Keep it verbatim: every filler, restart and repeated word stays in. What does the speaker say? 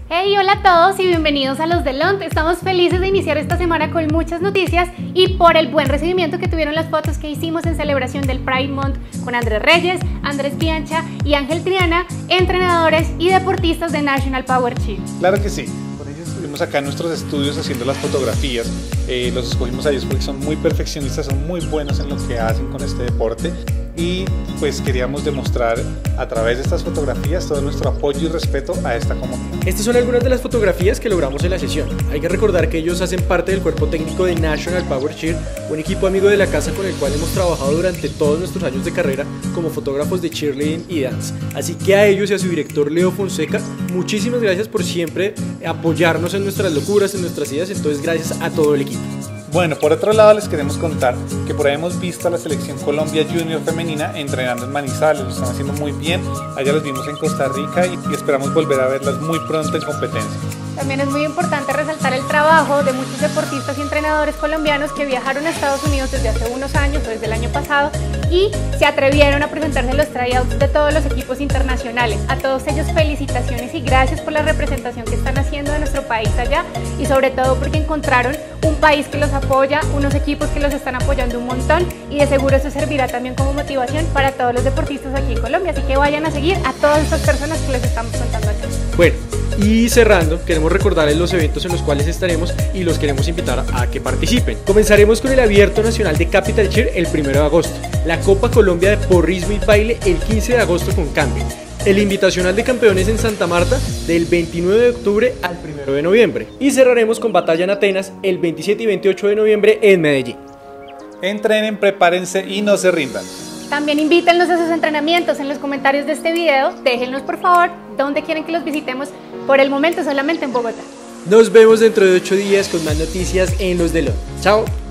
Hey, hola a todos y bienvenidos a Los de Lont. Estamos felices de iniciar esta semana con muchas noticias y por el buen recibimiento que tuvieron las fotos que hicimos en celebración del Pride Month con Andrés Reyes, Andrés Biancha y Ángel Triana, entrenadores y deportistas de National Power Cheer. Claro que sí. Por ello estuvimos acá en nuestros estudios haciendo las fotografías. Eh, los escogimos a ellos porque son muy perfeccionistas, son muy buenos en lo que hacen con este deporte. Y pues queríamos demostrar a través de estas fotografías todo nuestro apoyo y respeto a esta comunidad. Estas son algunas de las fotografías que logramos en la sesión. Hay que recordar que ellos hacen parte del cuerpo técnico de National Power Cheer, un equipo amigo de la casa con el cual hemos trabajado durante todos nuestros años de carrera como fotógrafos de cheerleading y dance. Así que a ellos y a su director Leo Fonseca, muchísimas gracias por siempre apoyarnos en nuestras locuras, en nuestras ideas. Entonces gracias a todo el equipo. Bueno, por otro lado les queremos contar que por ahí hemos visto a la selección Colombia Junior femenina entrenando en Manizales, lo están haciendo muy bien. Allá los vimos en Costa Rica y, y esperamos volver a verlas muy pronto en competencia. También es muy importante resaltar el trabajo de muchos deportistas y entrenadores colombianos que viajaron a Estados Unidos desde hace unos años o desde el año pasado y se atrevieron a presentarse en los tryouts de todos los equipos internacionales. A todos ellos felicitaciones y gracias por la representación que están haciendo de nuestro país allá y sobre todo porque encontraron un país que los apoya, unos equipos que los están apoyando un montón y de seguro eso servirá también como motivación para todos los deportistas aquí en Colombia. Así que vayan a seguir a todas estas personas que les estamos contando aquí. Bueno, y cerrando, queremos recordarles los eventos en los cuales estaremos y los queremos invitar a que participen. Comenzaremos con el Abierto Nacional de Capital Cheer el primero de agosto, la Copa Colombia de Porrismo y Baile el quince de agosto con Cambio, el Invitacional de Campeones en Santa Marta del veintinueve de octubre al primero de noviembre y cerraremos con Batalla en Atenas el veintisiete y veintiocho de noviembre en Medellín. Entrenen, prepárense y no se rindan. También invítenlos a sus entrenamientos en los comentarios de este video. Déjennos por favor dónde quieren que los visitemos. Por el momento solamente en Bogotá. Nos vemos dentro de ocho días con más noticias en Los de Lont. Chao.